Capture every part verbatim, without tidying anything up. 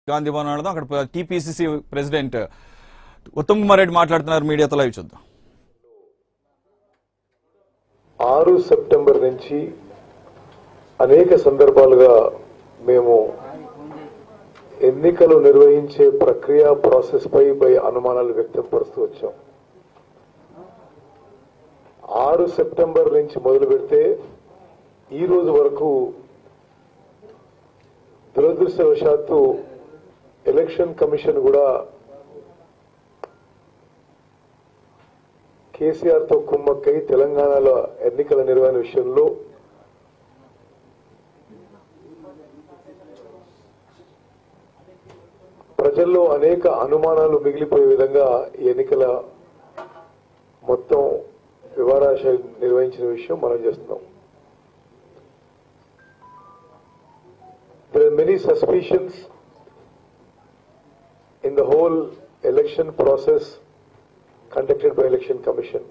గాంధీ భవన్ వెళ్దాం. అక్కడ TPCC president Uttam Kumar Reddy మాట్లాడుతున్నారు. మీడియాతో లైవ్ చూద్దాం. ఆరు సెప్టెంబర్ నుంచి అనేక సందర్భాలుగా మేము ఎన్నికలు నిర్వహించే ప్రక్రియ ప్రాసెస్ పై పై అనుమానాలు వ్యక్తం పరుస్తూ వచ్చాం. ఆరు సెప్టెంబర్ నుంచి మొదలు పెడితే ఈ రోజు వరకు దురదృష్టవశాత్తు ఎలక్షన్ కమిషన్ కూడా కేసీఆర్ తో కుమ్మక్కై తెలంగాణలో ఎన్నికల నిర్వహణ విషయంలో ప్రజల్లో అనేక అనుమానాలు మిగిలిపోయే విధంగా ఈ ఎన్నికల మొత్తం వివరాశ నిర్వహించిన విషయం మనం చేస్తున్నాం. There are many suspicions in the whole election process conducted by Election Commission.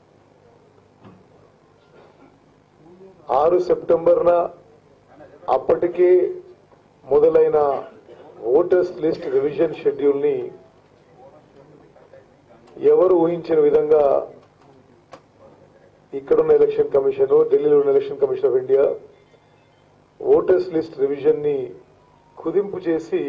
ఆరు సెప్టెంబర్న అప్పటికే మొదలైన ఓటర్స్ లిస్ట్ రివిజన్ షెడ్యూల్ ని ఎవరు ఊహించిన విధంగా ఇక్కడున్న ఎలక్షన్ కమిషన్, ఢిల్లీలో ఉన్న election commission of India voters list revision ని కుదింపు చేసి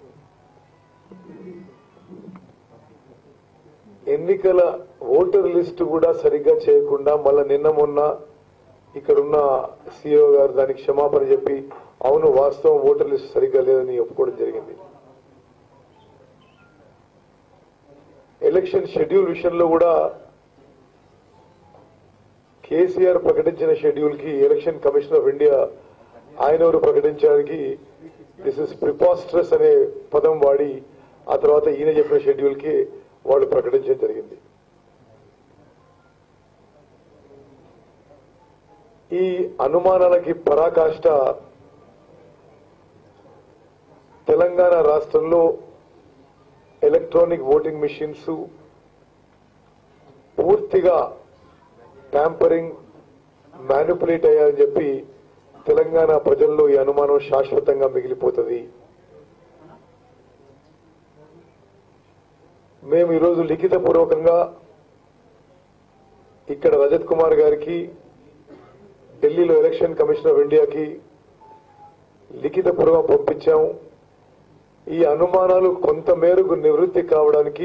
ఎన్నికల ఓటర్ లిస్టు కూడా సరిగ్గా చేయకుండా మళ్ళా నిన్న మొన్న ఇక్కడున్న సీఈఓ గారు దానికి క్షమాపణ చెప్పి అవును వాస్తవం ఓటర్ లిస్ట్ సరిగ్గా లేదని ఒప్పుకోవడం జరిగింది. ఎలక్షన్ షెడ్యూల్ విషయంలో కూడా కేసీఆర్ ప్రకటించిన షెడ్యూల్ కి ఎలక్షన్ కమిషన్ ఆఫ్ ఇండియా ఆయన ఎవరు ప్రకటించడానికి దిస్ ఇస్ ప్రిపాస్ట్రస్ అనే పదం వాడి ఆ తర్వాత ఈయన చెప్పిన షెడ్యూల్ కి వాళ్ళు ప్రకటించడం జరిగింది. ఈ అనుమానాలకి పరాకాష్ట తెలంగాణ రాష్ట్రంలో ఎలక్ట్రానిక్ ఓటింగ్ మిషన్స్ పూర్తిగా ట్యాంపరింగ్ మ్యానిపులేట్ అయ్యారని చెప్పి తెలంగాణ ప్రజల్లో ఈ అనుమానం శాశ్వతంగా మిగిలిపోతుంది. మేము ఈరోజు లిఖితపూర్వకంగా ఇక్కడ రజత్ కుమార్ గారికి, ఢిల్లీలో ఎలక్షన్ కమిషన్ ఆఫ్ ఇండియాకి లిఖితపూర్వకం పంపించాము. ఈ అనుమానాలు కొంత మేరకు నివృత్తి కావడానికి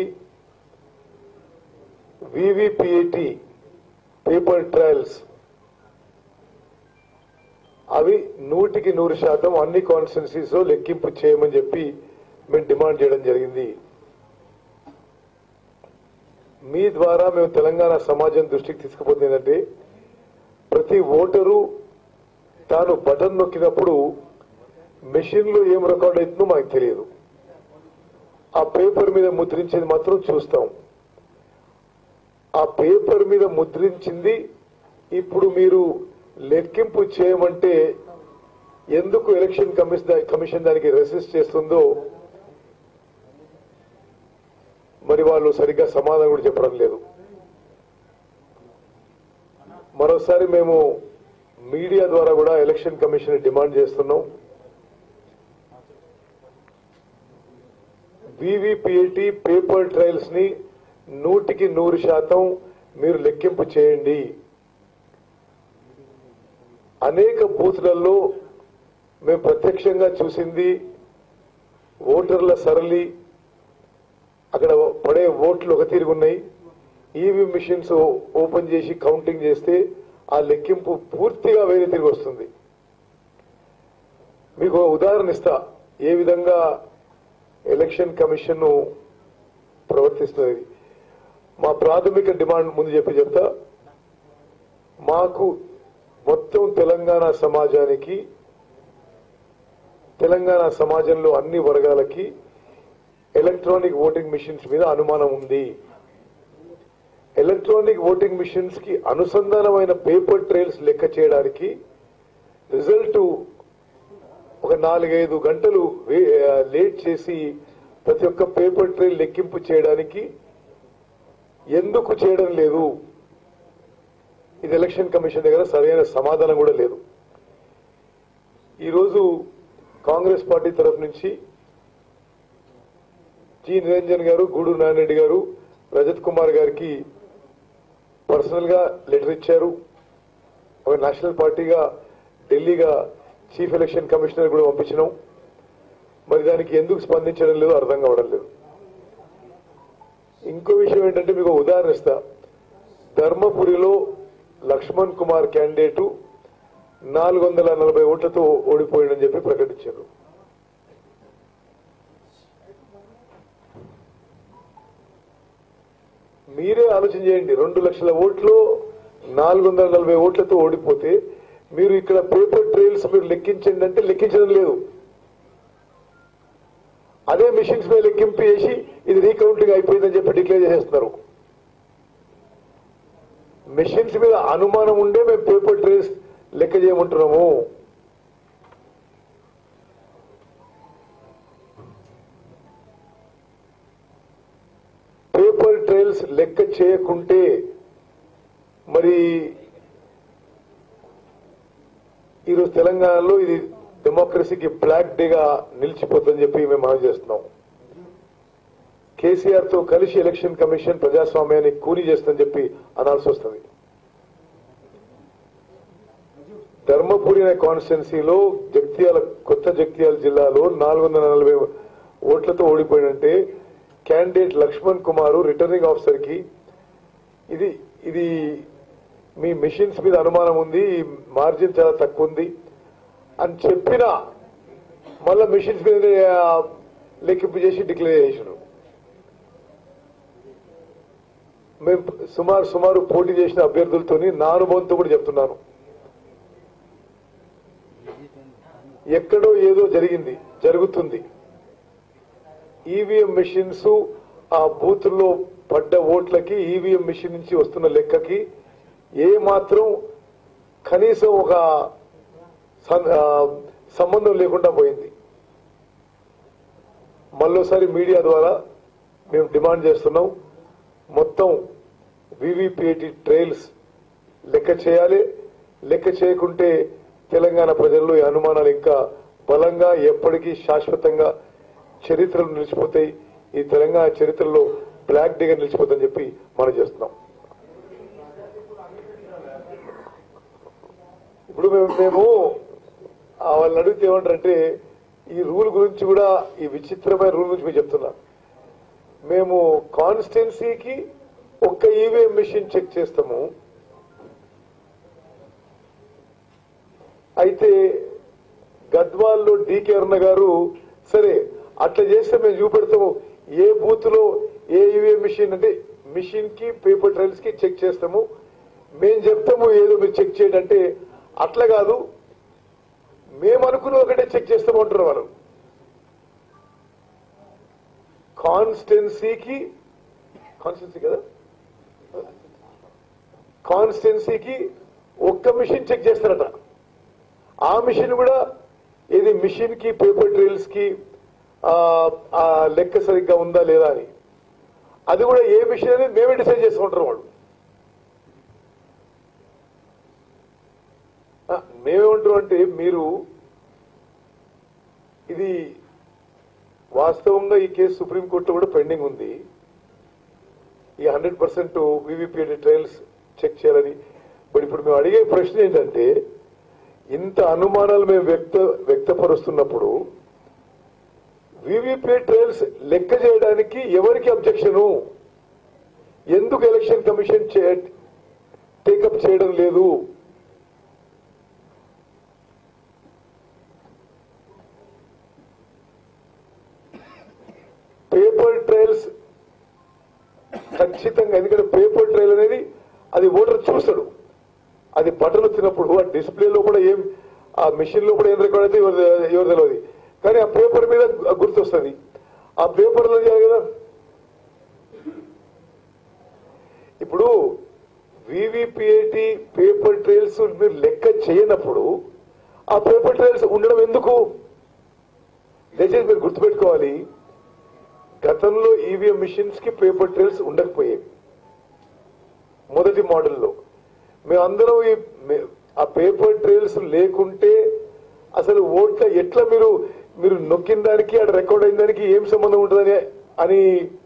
వివిపిఏటి పేపర్ ట్రయల్స్ అవి నూటికి నూరు శాతం అన్ని కాన్స్టిట్యున్సీస్ లో లెక్కింపు చేయమని చెప్పి మేము డిమాండ్ చేయడం జరిగింది. మీ ద్వారా మేము తెలంగాణ సమాజం దృష్టికి తీసుకుపోతుంది ఏంటంటే ప్రతి ఓటరు తాను బటన్ నొక్కినప్పుడు మెషిన్ లో ఏం రికార్డ్ అవుతుందో మనకు తెలియదు. ఆ పేపర్ మీద ముద్రించేది మాత్రం చూస్తాం. ఆ పేపర్ మీద ముద్రించింది ఇప్పుడు మీరు లెక్కింపు చేయమంటే ఎందుకు ఎలక్షన్ కమిషన్ దానికి రెసిస్ట్ చేస్తుందో మరి వాళ్ళు సరిగ్గా సమాధానం కూడా చెప్పడం లేదు. మరోసారి మేము మీడియా ద్వారా కూడా ఎలక్షన్ కమిషన్ డిమాండ్ చేస్తున్నాం. వివిపిఏటి పేపర్ ట్రయల్స్ ని నూటికి నూరు శాతం మీరు లెక్కింపు చేయండి. అనేక బూత్లలో మేము ప్రత్యక్షంగా చూసింది ఓటర్ల సరళి, అక్కడ పడే ఓట్లు ఒక తీరుగున్నాయి. ఈవీఎం మిషన్స్ ఓపెన్ చేసి కౌంటింగ్ చేస్తే ఆ లెక్కింపు పూర్తిగా వేరే తిరిగి వస్తుంది. మీకు ఉదాహరణ ఇస్తా ఏ విధంగా ఎలక్షన్ కమిషన్ ప్రవర్తిస్తుంది. మా ప్రాథమిక డిమాండ్ ముందు చెప్పి చెప్తా. మాకు మొత్తం తెలంగాణ సమాజానికి, తెలంగాణ సమాజంలో అన్ని వర్గాలకి ఎలక్ట్రానిక్ ఓటింగ్ మిషన్స్ మీద అనుమానం ఉంది. ఎలక్ట్రానిక్ ఓటింగ్ మిషన్స్ కి అనుసంధానమైన పేపర్ ట్రయల్స్ లెక్క చేయడానికి రిజల్ట్ ఒక నాలుగైదు గంటలు లేట్ చేసి ప్రతి ఒక్క పేపర్ ట్రయల్ లెక్కింపు చేయడానికి ఎందుకు చేయడం లేదు? ఇది ఎలక్షన్ కమిషన్ దగ్గర సరైన సమాధానం కూడా లేదు. ఈరోజు కాంగ్రెస్ పార్టీ తరఫు నుంచి జి నిరంజన్ గారు, గూడూరు నారాయణ గారు రజత్ కుమార్ గారికి పర్సనల్ గా లెటర్ ఇచ్చారు. ఒక నేషనల్ పార్టీగా ఢిల్లీగా చీఫ్ ఎలక్షన్ కమిషనర్ కూడా పంపించినాం. మరి దానికి ఎందుకు స్పందించడం లేదు అర్థం కావడం లేదు. ఇంకో విషయం ఏంటంటే మీకు ఉదాహరణ ఇస్తా. ధర్మపురిలో లక్ష్మణ్ కుమార్ క్యాండిడేటు నాలుగు వందల నలభై ఓట్లతో ఓడిపోయాడని చెప్పి ప్రకటించారు. మీరే ఆలోచన చేయండి. రెండు లక్షల ఓట్లు నాలుగు వందల నలభై ఓట్లతో ఓడిపోతే మీరు ఇక్కడ పేపర్ ట్రైల్స్ మీరు లెక్కించండి అంటే లెక్కించడం లేదు. అదే మిషన్స్ మీద లెక్కింపు చేసి ఇది రీకౌంటింగ్ అయిపోయిందని చెప్పి డిక్లేర్ చేసేస్తున్నారు. మిషన్స్ మీద అనుమానం ఉండే మేము పేపర్ ట్రైల్స్ లెక్క చేయమంటున్నాము. పేపర్ ట్రైల్స్ లెక్క చేయకుంటే మరి ఈరోజు తెలంగాణలో ఇది డెమోక్రసీకి బ్లాక్ డేగా నిలిచిపోతుందని చెప్పి మేము మనం చేస్తున్నాం. కేసీఆర్ తో కలిసి ఎలక్షన్ కమిషన్ ప్రజాస్వామ్యాన్ని కూలీ చేస్తుందని చెప్పి అనాల్సి వస్తుంది. ధర్మపురి అనే కాన్స్టిట్యున్సీలో జగిత్యాల కొత్త జగిత్యాల జిల్లాలో నాలుగు వందల నలభై ఓట్లతో ఓడిపోయినంటే candidate Lakshman Kumar returning officer కి ఇది ఇది మీ మిషన్స్ మీద అనుమానం ఉంది, మార్జిన్ చాలా తక్కువ ఉంది అని చెప్పినా మళ్ళా మిషన్స్ మీద లెక్కింపు చేసి డిక్లేర్ చేసినారు. మేము సుమారు సుమారు పోటీ చేసిన అభ్యర్థులతోని నా అనుభవంతో కూడా చెప్తున్నాను. ఎక్కడో ఏదో జరిగింది, జరుగుతుంది. ఈవీఎం మిషన్స్ ఆ బూత్లో పడ్డ ఓట్లకి ఈవీఎం మిషన్ నుంచి వస్తున్న లెక్కకి ఏ మాత్రం కనీసం ఒక సంబంధం లేకుండా పోయింది. మళ్ళోసారి మీడియా ద్వారా మేము డిమాండ్ చేస్తున్నాం, మొత్తం వివిపిఏటి ట్రయల్స్ లెక్క చేయాలి. లెక్క చేయకుంటే తెలంగాణ ప్రజల్లో ఈ అనుమానాలు ఇంకా బలంగా ఎప్పటికీ శాశ్వతంగా చరిత్రలు నిలిచిపోతాయి. ఈ తెలంగాణ చరిత్రలో బ్లాక్ డేగా నిలిచిపోతుందని చెప్పి మనం చేస్తున్నాం. ఇప్పుడు మేము మేము వాళ్ళని అడిగితే ఏమంటారంటే ఈ రూల్ గురించి కూడా, ఈ విచిత్రమైన రూల్ గురించి మేము చెప్తున్నా. మేము కాన్స్టిట్యున్సీకి ఒక్క ఈవీఎం మిషన్ చెక్ చేస్తాము. అయితే గద్వాల్లో డీకే అరుణ గారు సరే అట్లా చేస్తే మేము చూపెడతాము ఏ బూత్ లో ఏ ఈవీఎం మిషన్ అంటే మిషన్ కి పేపర్ ట్రయల్స్ కి చెక్ చేస్తాము, మేము చెప్తాము ఏదో మీరు చెక్ చేయండి అంటే అట్లా కాదు, మేము అనుకున్న ఒకటే చెక్ చేస్తాము అంటున్నారు వాళ్ళు. కాన్స్టిట్యున్సీకి కాన్స్టిట్యున్సీ కదా కాన్స్టిట్యున్సీకి ఒక్క మిషన్ చెక్ చేస్తారట. ఆ మిషన్ కూడా ఇది మిషన్ కి పేపర్ ట్రైల్స్ కి ఆ లెక్క సరిగ్గా ఉందా లేదా అని, అది కూడా ఏ మిషన్ అనేది మేమే డిసైడ్ చేసుకుంటారు వాళ్ళు. మేమేమంటాం అంటే మీరు ఇది వాస్తవంగా ఈ కేసు సుప్రీంకోర్టులో కూడా పెండింగ్ ఉంది. ఈ hundred percent VVPAT trials check చేయాలని. బట్ ఇప్పుడు మేము అడిగే ప్రశ్న ఏంటంటే ఇంత అనుమానాలు మేము వ్యక్త వ్యక్తపరుస్తున్నప్పుడు వివిపిఏటి ట్రయల్స్ లెక్క చేయడానికి ఎవరికి అబ్జెక్షను, ఎందుకు ఎలక్షన్ కమిషన్ టేకప్ చేయడం లేదు? పేపర్ ట్రయల్స్ ఖచ్చితంగా, ఎందుకంటే పేపర్ ట్రయల్ అనేది అది ఓటర్ చూస్తాడు, అది బటన్ వచ్చినప్పుడు ఆ డిస్ప్లేలో కూడా ఏం ఆ మిషన్ లో కూడా ఏం రికార్డ్ అయితే ఎవరు ఎవరు తెలియదు, కానీ ఆ పేపర్ మీద గుర్తొస్తుంది. ఆ పేపర్లో చేయాలి కదా. ఇప్పుడు వివిపిఏటి పేపర్ ట్రయల్స్ మీరు లెక్క చేయనప్పుడు ఆ పేపర్ ట్రయల్స్ ఉండడం ఎందుకు? దయచేసి మీరు గుర్తుపెట్టుకోవాలి, గతంలో ఈవీఎం మిషన్స్ కి పేపర్ ట్రయల్స్ ఉండకపోయాయి. మొదటి మోడల్లో మేమందరం ఈ ఆ పేపర్ ట్రయల్స్ లేకుంటే అసలు ఓట్ల ఎట్లా మీరు మీరు నొక్కిన దానికి అక్కడ రికార్డ్ అయిన దానికి ఏం సంబంధం ఉంటుందని అని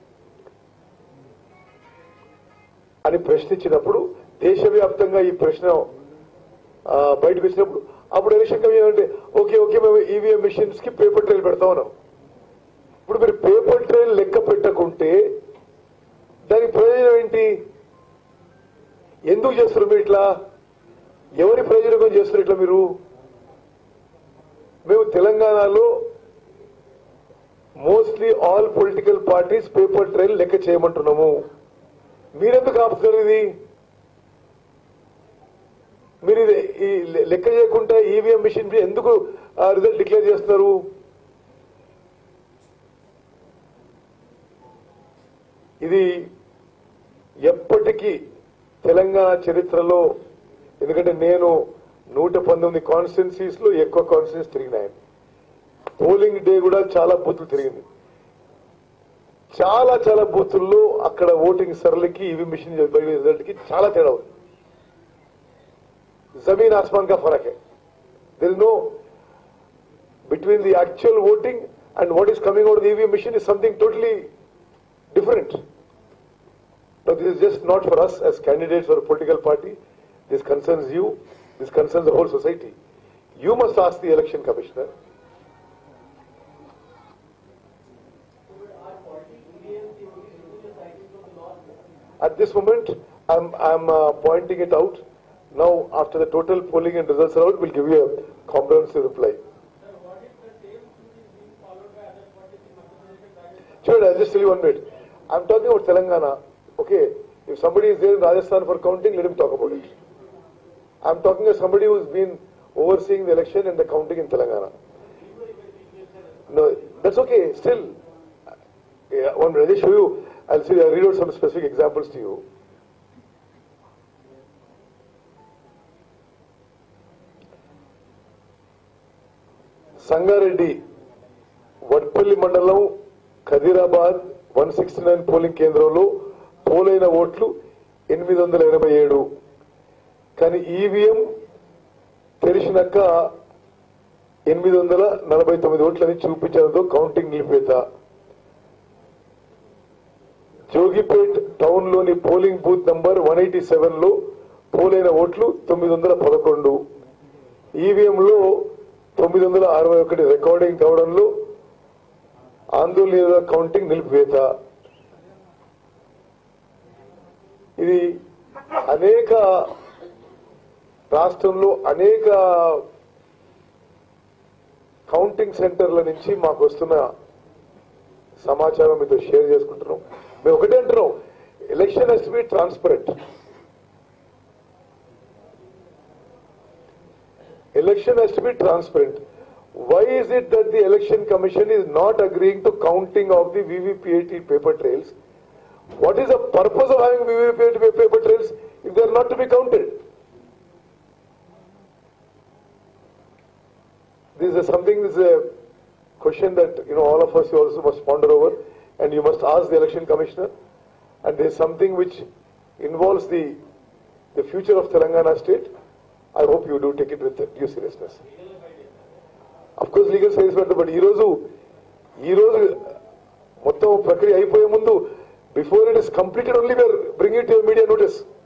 అని ప్రశ్నించినప్పుడు దేశవ్యాప్తంగా ఈ ప్రశ్న బయటకు వచ్చినప్పుడు అప్పుడు ఎలక్షన్ కమిషన్ అంటే ఓకే ఓకే మేము ఈవీఎం మిషన్స్ కి పేపర్ ట్రైల్ పెడతా ఉన్నాం. ఇప్పుడు మీరు పేపర్ ట్రైల్ లెక్క పెట్టకుంటే దానికి ప్రయోజనం ఏంటి? ఎందుకు చేస్తారు మీరు ఇట్లా? ఎవరి ప్రయోజనం చేస్తారు ఇట్లా మీరు? మేము తెలంగాణలో mostly all political parties paper trail లెక్క చేయమంటున్నాము. మీరెందుకు ఆపుతున్నారు? ఇది మీరు ఇది ఈ లెక్క చేయకుండా ఈవీఎం మిషన్ ఎందుకు రిజల్ట్ డిక్లేర్ చేస్తున్నారు? ఇది ఎప్పటికీ తెలంగాణ చరిత్రలో, ఎందుకంటే నేను నూట పంతొమ్మిది కాన్స్టిట్యున్సీస్ లో ఎక్కువ కాన్స్టిట్యున్సీస్ తిరిగినాయి. పోలింగ్ డే కూడా చాలా బూతులు తిరిగింది. చాలా చాలా బూతుల్లో అక్కడ ఓటింగ్ సరళికి ఈవీ మిషన్ రిజల్ట్ కి చాలా తేడా ఉంది. जमीन आसमान का फर्क है. There is no between the actual voting and what is coming out of the E V M machine is something totally different. Now this is just not for us as candidates or a political party. This concerns you. This concerns the whole society. You must ask the election commissioner. At this moment, I'm I'm uh, pointing it out. Now, after the total polling and results are out, we'll give you a comprehensive reply. Sir, what if the same suit is being followed by other parties in Madhya Pradesh? Sure, I'll just tell you one minute. I'm talking about Telangana. Okay, if somebody is there in Rajasthan for counting, let him talk about it. I'm talking of somebody who's been overseeing the election and the counting in Telangana. No, that's okay. Still, yeah, one minute. I'll just show you. I'll see. I'll read out some specific examples to you. Sangareddy Vadpalli మండలం Khadirabad one sixty nine polling కేంద్రంలో పోలైన ఓట్లు ఎనిమిది వందల ఎనభై ఏడు. కానీ EVM తెరిచినాక ఎనిమిది వందల నలభై తొమ్మిది ఓట్లని చూపించడంతో కౌంటింగ్ నిలిపేత. జోగిపేట్ టౌన్ లోని polling booth number one eighty seven లో పోలైన ఓట్లు తొమ్మిది వందల పదకొండు. ఈవీఎంలో తొమ్మిది వందల అరవై ఒకటి రికార్డింగ్ కావడంలో ఆందోళన కౌంటింగ్ నిలిపివేత. ఇది అనేక రాష్ట్రంలో అనేక కౌంటింగ్ సెంటర్ల నుంచి మాకు వస్తున్న సమాచారం మీతో షేర్ చేసుకుంటున్నాం. మేము ఒకటే అంటున్నాం, election has to be transparent. Election has to be transparent. Why is it that the Election Commission is not agreeing to counting of the V V P A T paper trails? What is the purpose of having V V P A T paper trails if they are not to be counted? This is something, this is a question that you know all of us you also must ponder over, and you must ask the Election Commissioner. And there is something which involves the the future of Telangana state. I hope you do take it with due seriousness. Of course, legal service పెడతా. But ఈరోజు ఈరోజు మొత్తం ప్రక్రియ అయిపోయే ముందు before it is completed only we are bring it your media notice.